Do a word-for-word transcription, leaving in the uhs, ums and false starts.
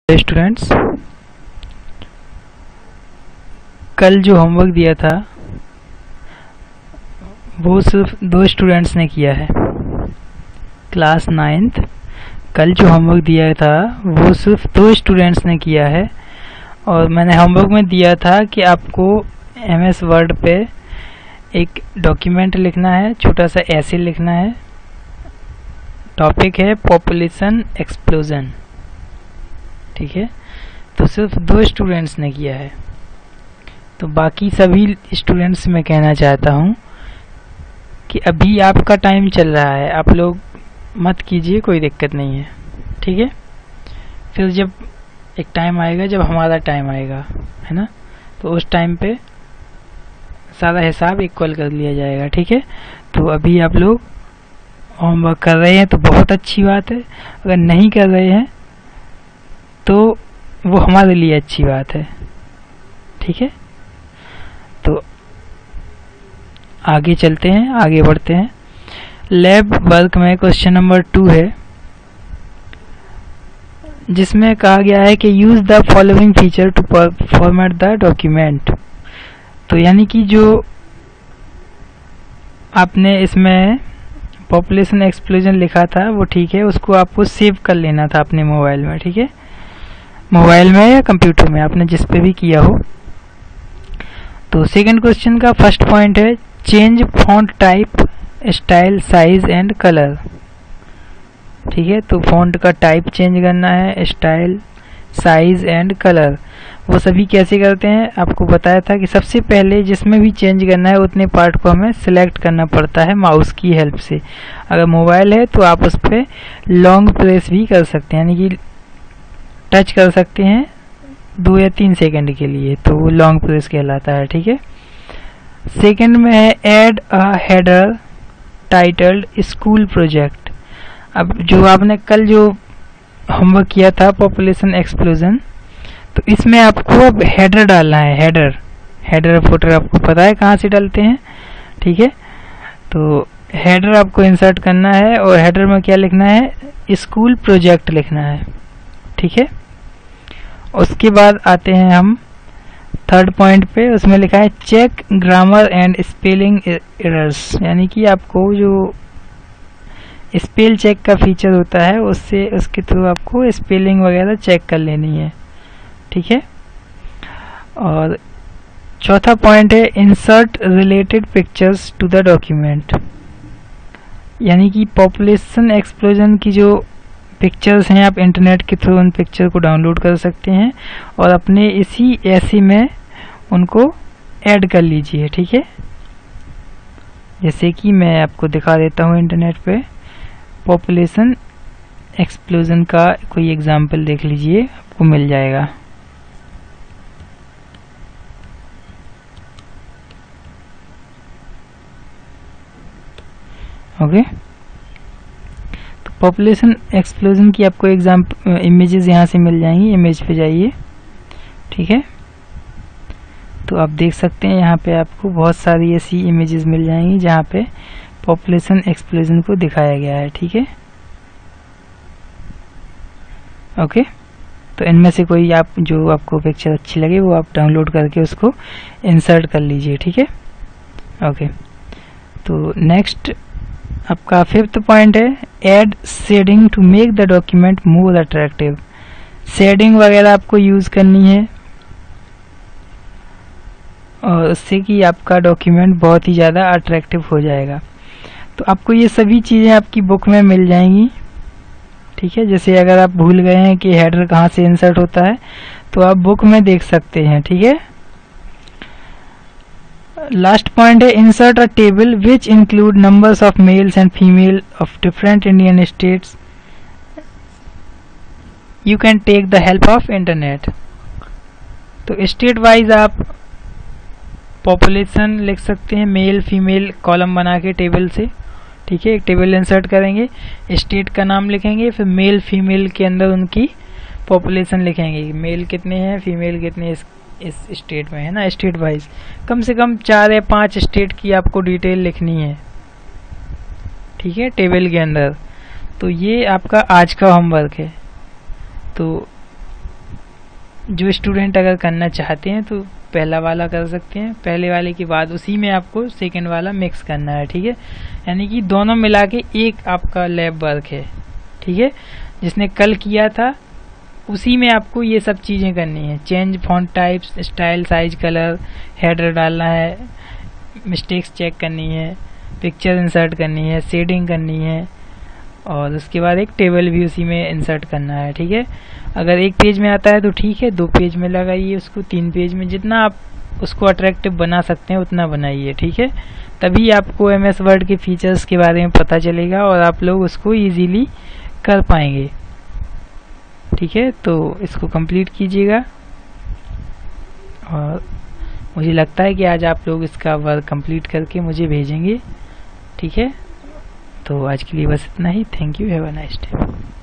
Students, कल जो homework दिया था वो सिर्फ दो स्टूडेंट्स ने किया है। क्लास नाइन्थ कल जो होमवर्क दिया था वो सिर्फ दो स्टूडेंट्स ने किया है। और मैंने होमवर्क में दिया था कि आपको एम एस वर्ड पे एक डॉक्यूमेंट लिखना है, छोटा सा ऐसे लिखना है। टॉपिक है पॉपुलेशन एक्सप्लोजन। ठीक है, तो सिर्फ दो स्टूडेंट्स ने किया है। तो बाकी सभी स्टूडेंट्स मैं कहना चाहता हूँ कि अभी आपका टाइम चल रहा है, आप लोग मत कीजिए, कोई दिक्कत नहीं है। ठीक है, फिर जब एक टाइम आएगा, जब हमारा टाइम आएगा, है ना, तो उस टाइम पे सारा हिसाब इक्वल कर लिया जाएगा। ठीक है, तो अभी आप लोग होमवर्क कर रहे हैं तो बहुत अच्छी बात है, अगर नहीं कर रहे हैं तो वो हमारे लिए अच्छी बात है। ठीक है, तो आगे चलते हैं, आगे बढ़ते हैं। लैब वर्क में क्वेश्चन नंबर टू है, जिसमें कहा गया है कि use the following feature to format the document. तो यानी कि जो आपने इसमें पॉपुलेशन एक्सप्लोजन लिखा था वो ठीक है, उसको आपको सेव कर लेना था अपने मोबाइल में। ठीक है, मोबाइल में या कंप्यूटर में, आपने जिस पे भी किया हो। तो सेकंड क्वेश्चन का फर्स्ट पॉइंट है change font type, style, size and colour. ठीक है, तो फॉन्ट का टाइप चेंज करना है, स्टाइल, साइज एंड कलर वो सभी कैसे करते हैं आपको बताया था कि सबसे पहले जिसमें भी चेंज करना है उतने पार्ट को हमें सिलेक्ट करना पड़ता है माउस की हेल्प से। अगर मोबाइल है तो आप उस पर लॉन्ग प्रेस भी कर सकते हैं, यानी कि टच कर सकते हैं दो या तीन सेकंड के लिए, तो वो लॉन्ग प्रेस कहलाता है। ठीक है, सेकंड में है add a header titled school project. अब जो आपने कल जो होमवर्क किया था पॉपुलेशन एक्सप्लोजन, तो इसमें आपको अब हेडर डालना है। हेडर हेडर फुटर आपको पता है कहाँ से डालते हैं। ठीक है, तो हेडर आपको इंसर्ट करना है और हेडर में क्या लिखना है, स्कूल प्रोजेक्ट लिखना है। ठीक है, उसके बाद आते हैं हम थर्ड पॉइंट पे, उसमें लिखा है check grammar and spelling errors, यानी कि आपको जो स्पेल चेक का फीचर होता है उससे उसके थ्रू आपको स्पेलिंग वगैरह चेक कर लेनी है। ठीक है, और चौथा पॉइंट है insert related pictures to the document, यानी कि पॉपुलेशन एक्सप्लोजन की जो पिक्चर्स हैं आप इंटरनेट के थ्रू उन पिक्चर को डाउनलोड कर सकते हैं और अपने इसी ऐसी में उनको ऐड कर लीजिए। ठीक है, जैसे कि मैं आपको दिखा देता हूँ इंटरनेट पे पॉपुलेशन एक्सप्लोजन का कोई एग्जांपल देख लीजिए, आपको मिल जाएगा। ओके, तो पॉपुलेशन एक्सप्लोजन की आपको एग्जाम्पल इमेजेस यहाँ से मिल जाएंगी, इमेज पे जाइए। ठीक है, तो आप देख सकते हैं यहाँ पे आपको बहुत सारी ऐसी इमेजेस मिल जाएंगी जहाँ पे पॉपुलेशन एक्सप्लोजन को दिखाया गया है। ठीक है, ओके, तो इनमें से कोई आप जो आपको पिक्चर अच्छी लगे वो आप डाउनलोड करके उसको इंसर्ट कर लीजिए। ठीक है, ओके, तो नेक्स्ट आपका फिफ्थ पॉइंट है add shading to make the document more attractive. Shading वगैरह आपको यूज करनी है और उससे कि आपका डॉक्यूमेंट बहुत ही ज़्यादा अट्रैक्टिव हो जाएगा। तो आपको ये सभी चीज़ें आपकी बुक में मिल जाएंगी। ठीक है, जैसे अगर आप भूल गए हैं कि हेडर कहाँ से इंसर्ट होता है तो आप बुक में देख सकते हैं। ठीक है, लास्ट पॉइंट है insert a table which include numbers of males and female of different Indian states. You can take the help of internet. तो स्टेट वाइज आप पॉपुलेशन लिख सकते हैं, मेल फीमेल कॉलम बना के टेबल से। ठीक है, एक टेबल इंसर्ट करेंगे, स्टेट का नाम लिखेंगे, फिर मेल फीमेल के अंदर उनकी पॉपुलेशन लिखेंगे, मेल कितने हैं फीमेल कितने इस, इस स्टेट में, है ना। स्टेट वाइज कम से कम चार या पांच स्टेट की आपको डिटेल लिखनी है। ठीक है, टेबल के अंदर। तो ये आपका आज का होमवर्क है। तो जो स्टूडेंट अगर करना चाहते हैं तो पहला वाला कर सकते हैं, पहले वाले के बाद उसी में आपको सेकंड वाला मिक्स करना है, ठीक है। यानी कि दोनों मिला के एक आपका लैब वर्क है, ठीक है। जिसने कल किया था उसी में आपको ये सब चीज़ें करनी है, change font types, style, size, colour, header डालना है, मिस्टेक्स चेक करनी है, पिक्चर इंसर्ट करनी है, शेडिंग करनी है, और उसके बाद एक टेबल भी उसी में इंसर्ट करना है, ठीक है। अगर एक पेज में आता है तो ठीक है, दो पेज में लगाइए उसको, तीन पेज में, जितना आप उसको अट्रैक्टिव बना सकते हैं उतना बनाइए, ठीक है। तभी आपको एम एस वर्ड के फीचर्स के बारे में पता चलेगा और आप लोग उसको इजीली कर पाएंगे, ठीक है। तो इसको कंप्लीट कीजिएगा, और मुझे लगता है कि आज आप लोग इसका वर्क कंप्लीट करके मुझे भेजेंगे, ठीक है। तो आज के लिए बस इतना ही। Thank you, have a nice day.